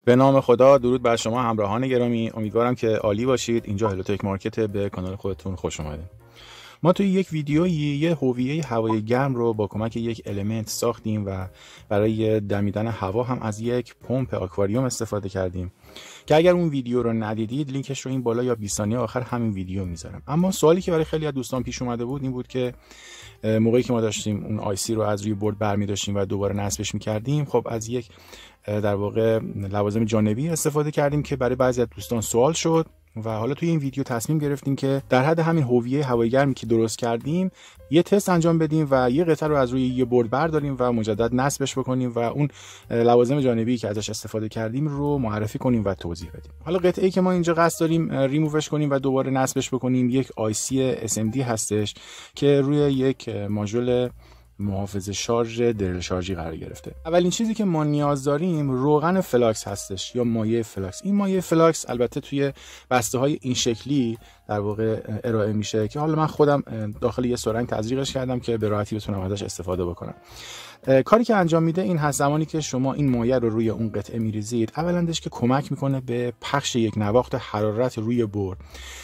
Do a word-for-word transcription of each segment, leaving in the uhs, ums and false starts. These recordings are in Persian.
به نام خدا، درود بر شما همراهان گرامی. امیدوارم که عالی باشید. اینجا هلوتک مارکت، به کانال خودتون خوش اومدید. ما توی یک ویدیویی یه هویه هوای گرم رو با کمک یک المنت ساختیم و برای دمیدن هوا هم از یک پمپ آکواریوم استفاده کردیم که اگر اون ویدیو رو ندیدید لینکش رو این بالا یا بیست ثانیه آخر همین ویدیو میذارم. اما سوالی که برای خیلی از دوستان پیش اومده بود این بود که موقعی که ما داشتیم اون آی سی رو از روی بورد برمی داشتیم و دوباره نصبش می‌کردیم، خب از یک در واقع لوازم جانبی استفاده کردیم که برای بعضی از دوستان سوال شد و حالا توی این ویدیو تصمیم گرفتیم که در حد همین هویه هوای گرمی که درست کردیم یه تست انجام بدیم و یه قطعه رو از روی یه بورد برداریم و مجدد نصبش بکنیم و اون لوازم جانبی که ازش استفاده کردیم رو معرفی کنیم و توضیح بدیم. حالا قطعه‌ای که ما اینجا قصد داریم ریمووش کنیم و دوباره نصبش بکنیم یک آی سی اس ام دی هستش که روی یک ماژول محافظ شارژ درل شارژی قرار گرفته. اولین چیزی که ما نیاز داریم روغن فلاکس هستش یا مایع فلاکس. این مایع فلاکس البته توی بسته های این شکلی در واقع ارائه میشه که حالا من خودم داخل یه سرنگ تزریقش کردم که به راحتی بتونم ازش استفاده بکنم. کاری که انجام میده این هست، زمانی که شما این مایع رو روی اون قطعه میریزید، اولندش که کمک میکنه به پخش یک نواخت حرارت روی بورد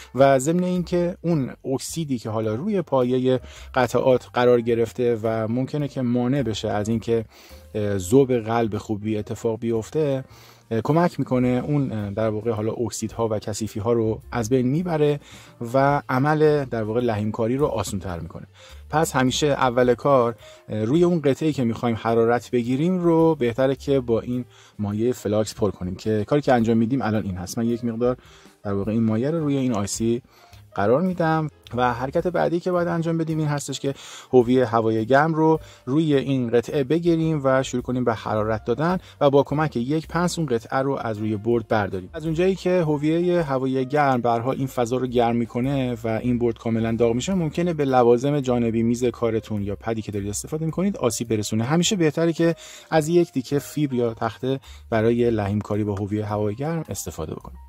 و ضمن اینکه اون اکسیدی که حالا روی پایه قطعات قرار گرفته و ممکنه که مانع بشه از اینکه ذوب قلب خوبی اتفاق بیفته، کمک میکنه اون در واقع حالا اکسیدها و کثیفی ها رو از بین میبره و عمل در واقع لحیمکاری رو آسان تر میکنه. پس همیشه اول کار روی اون قطعه‌ای که میخوایم حرارت بگیریم رو بهتره که با این مایع فلاکس پر کنیم که کاری که انجام میدیم الان این هست. من یک مقدار در واقع این مایع رو روی این آی سی قرار میدم و حرکت بعدی که باید انجام بدیم این هستش که هویه هوای گرم رو روی این قطعه بگیریم و شروع کنیم به حرارت دادن و با کمک یک پنس اون قطعه رو از روی بورد برداریم. از اونجایی که هویه هوای گرم به هر حال این فضا رو گرم میکنه و این بورد کاملا داغ میشه، ممکنه به لوازم جانبی، میز کارتون یا پدی که دارید استفاده میکنید آسیب برسونه. همیشه بهتره که از یک تیکه فیبر یا تخته برای لحیمکاری با هویه هوای گرم استفاده بکنید.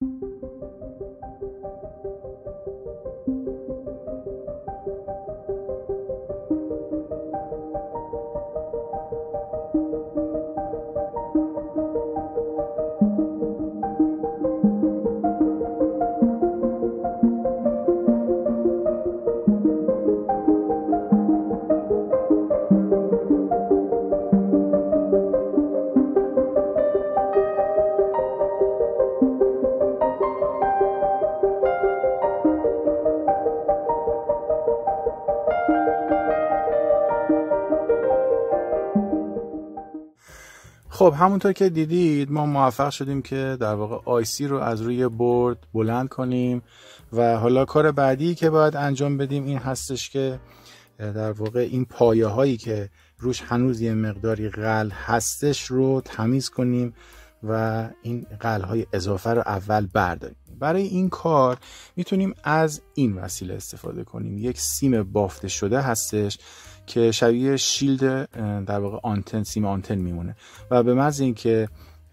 خب همونطور که دیدید ما موفق شدیم که در واقع آی سی رو از روی بورد بلند کنیم و حالا کار بعدی که باید انجام بدیم این هستش که در واقع این پایه هایی که روش هنوز یه مقداری غل هستش رو تمیز کنیم و این غل های اضافه رو اول برداریم. برای این کار میتونیم از این وسیله استفاده کنیم. یک سیم بافته شده هستش که شبیه شیلد در واقع آنتن، سیم آنتن میمونه و به محض اینکه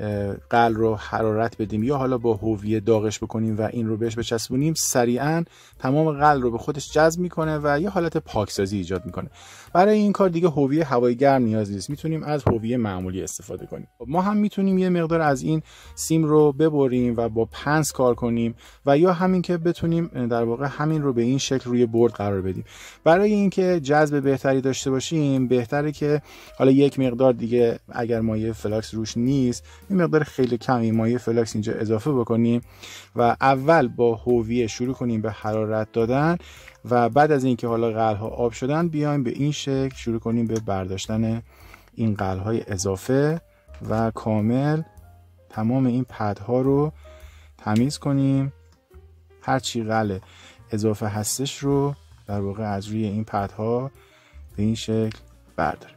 غل رو حرارت بدیم یا حالا با هویه داغش بکنیم و این رو بهش بچسبونیم، سریعا تمام غل رو به خودش جذب میکنه و یه حالت پاکسازی ایجاد میکنه. برای این کار دیگه هویه هوای گرم نیاز نیست، میتونیم از هویه معمولی استفاده کنیم. ما هم میتونیم یه مقدار از این سیم رو ببریم و با پنس کار کنیم و یا همین که بتونیم در واقع همین رو به این شکل روی بورد قرار بدیم. برای اینکه جذب بهتری داشته باشیم بهتره که حالا یک مقدار دیگه اگر مایع فلاکس روش نیست این مقدار خیلی کمی مایع فلاکس اینجا اضافه بکنیم و اول با هویه شروع کنیم به حرارت دادن و بعد از اینکه حالا غل‌ها آب شدن بیایم به این شکل شروع کنیم به برداشتن این غل‌های اضافه و کامل تمام این پدها رو تمیز کنیم. هر چی غل اضافه هستش رو در واقع از روی این پدها به این شکل برداریم.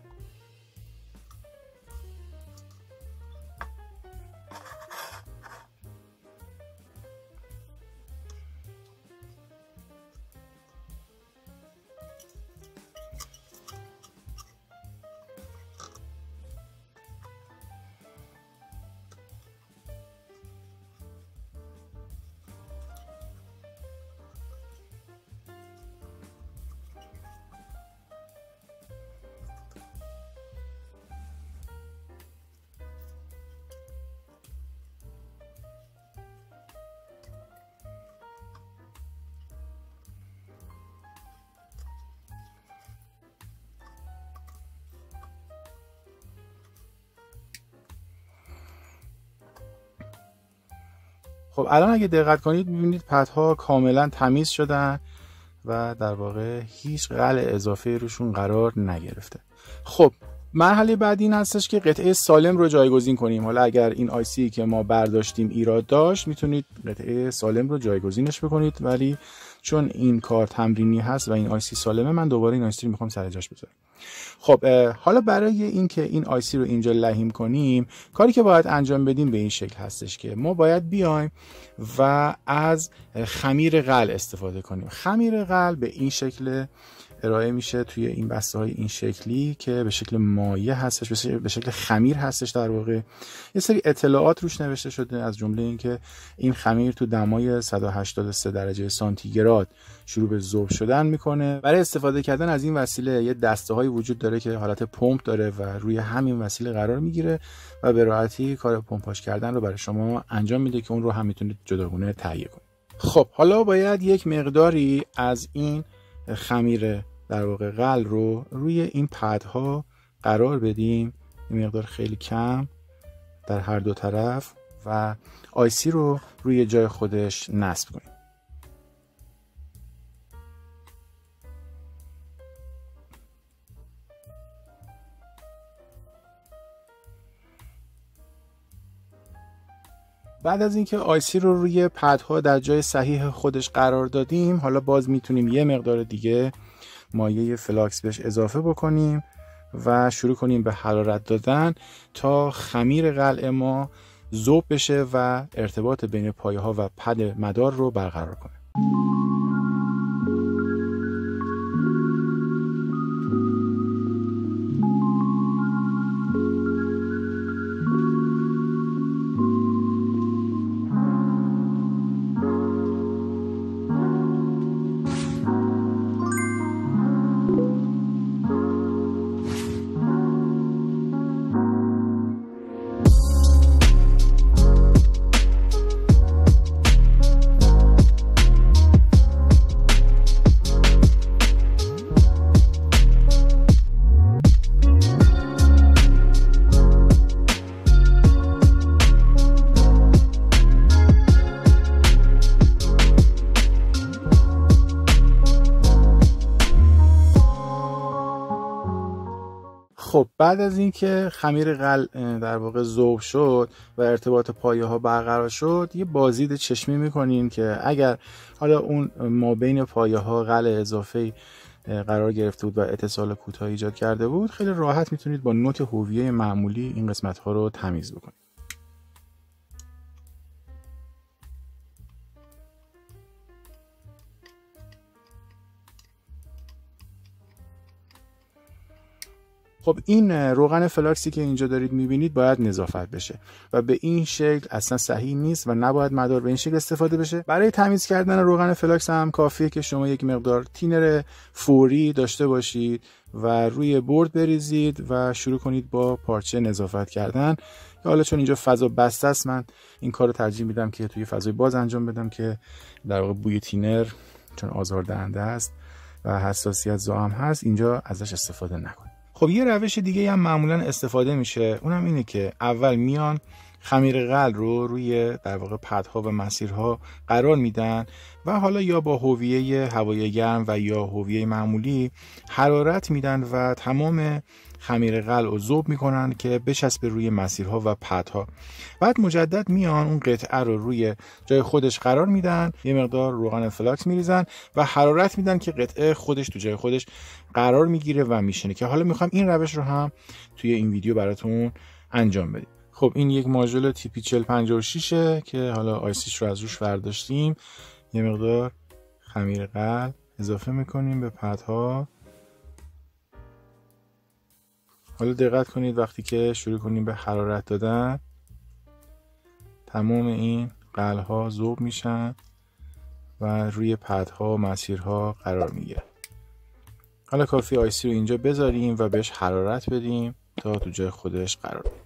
خب الان اگه دقت کنید می‌بینید پدها کاملا تمیز شدن و در واقع هیچ غل اضافه روشون قرار نگرفته. خب مرحله بعدی این هستش که قطعه سالم رو جایگزین کنیم. حالا اگر این آی سی که ما برداشتیم ایراد داشت میتونید قطعه سالم رو جایگزینش بکنید، ولی چون این کار تمرینی هست و این آی سی سالمه من دوباره این آی سی رو میخوام سر جاش بذارم. خب حالا برای اینکه این آی سی رو اینجا لحیم کنیم کاری که باید انجام بدیم به این شکل هستش که ما باید بیایم و از خمیر غل استفاده کنیم. خمیر غل به این شکل ارائه میشه توی این بسته های این شکلی که به شکل مایع هستش، به شکل خمیر هستش. در واقع یه سری اطلاعات روش نوشته شده، از جمله اینکه این خمیر تو دمای صد و هشتاد و سه درجه سانتیگراد شروع به ذوب شدن میکنه. برای استفاده کردن از این وسیله یه دسته های وجود داره که حالت پمپ داره و روی همین وسیله قرار میگیره و به راحتی کار پمپاژ کردن رو برای شما انجام میده که اون رو هم میتونید جداگونه تهیه کنید. خب حالا باید یک مقداری از این خمیر در واقع غل رو روی این پدها قرار بدیم، این مقدار خیلی کم در هر دو طرف، و آی سی رو روی جای خودش نصب کنیم. بعد از اینکه آی سی رو روی پدها در جای صحیح خودش قرار دادیم، حالا باز میتونیم یه مقدار دیگه مایع فلاکس بهش اضافه بکنیم و شروع کنیم به حرارت دادن تا خمیر قلع ما ذوب بشه و ارتباط بین پایه ها و پد مدار رو برقرار کنه. خب بعد از اینکه خمیر غل در واقع ذوب شد و ارتباط پایه ها برقرار شد، یه بازدید چشمی میکنیم که اگر حالا اون ما بین پایه ها غل اضافه قرار گرفته بود و اتصال کوتاه ایجاد کرده بود، خیلی راحت میتونید با نوک حویه معمولی این قسمت ها رو تمیز بکنید. خب این روغن فلاکسی که اینجا دارید میبینید باید نظافت بشه و به این شکل اصلا صحیح نیست و نباید مدار به این شکل استفاده بشه. برای تمیز کردن روغن فلاکس هم کافیه که شما یک مقدار تینر فوری داشته باشید و روی برد بریزید و شروع کنید با پارچه نظافت کردن. حالا چون اینجا فضا بسته است من این کار رو ترجیح میدم که توی فضای باز انجام بدم که در واقع بوی تینر چون آزاردهنده است و حساسیت زا هم هست اینجا ازش استفاده نکنید. خب یه روش دیگه هم معمولا استفاده میشه، اونم اینه که اول میان خمیر غل رو روی در واقع پدها و مسیرها قرار میدن و حالا یا با حویه هوای گرم و یا حویه معمولی حرارت میدن و تمام خمیر غل رو ذوب میکنن که بچسبه روی مسیرها و پدها. بعد مجدد میان اون قطعه رو روی جای خودش قرار میدن، یه مقدار روغن فلاکس میریزن و حرارت میدن که قطعه خودش تو جای خودش قرار میگیره و میشینه، که حالا میخوام این روش رو هم توی این ویدیو براتون انجام بدیم. خب این یک ماژول تی پی چهل پنجاه و شش که حالا آیسیش رو از روش برداشتیم، یه مقدار خمیر غل اضافه میکنیم به پدها. حالا دقت کنید وقتی که شروع کنیم به حرارت دادن تمام این غل ها ذوب میشن و روی پدها و مسیرها قرار میگیره. حالا کافی آیسی رو اینجا بذاریم و بهش حرارت بدیم تا تو جای خودش قرار بگیره.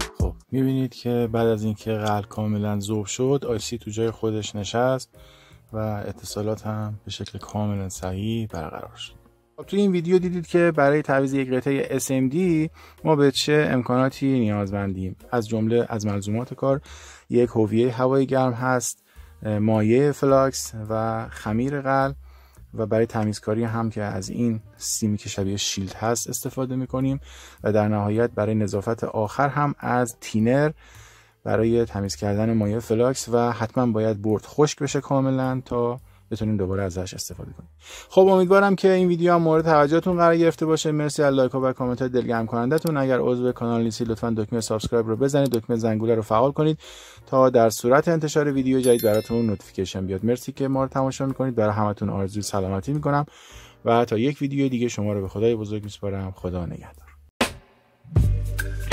میبینید که بعد از اینکه غل کاملا ذوب شد آیسی تو جای خودش نشست و اتصالات هم به شکل کاملا صحیح برقرار شد. توی این ویدیو دیدید که برای تعویض یک قطعه اس ام دی ما به چه امکاناتی نیازمندیم. از جمله از ملزومات کار یک حویه هوای گرم هست، مایع فلاکس و خمیر غل، و برای تمیزکاری هم که از این سیمی که شبیه شیلد هست استفاده میکنیم، و در نهایت برای نظافت آخر هم از تینر برای تمیز کردن مایع فلاکس، و حتما باید برد خشک بشه کاملا تا بتونیم دوباره ازش استفاده کنیم. خب امیدوارم که این ویدیو هم مورد توجهتون قرار گرفته باشه. مرسی از لایک ها و کامنت های دلگرم کنندتون. اگر عضو کانال نیستید لطفا دکمه سابسکرایب رو بزنید، دکمه زنگوله رو فعال کنید تا در صورت انتشار ویدیو جدید براتون نوتیفیکیشن بیاد. مرسی که ما رو تماشا میکنید. برای همتون آرزوی سلامتی میکنم و تا یک ویدیو دیگه شما رو به خدای بزرگ میسپارم. خدا نگهدار.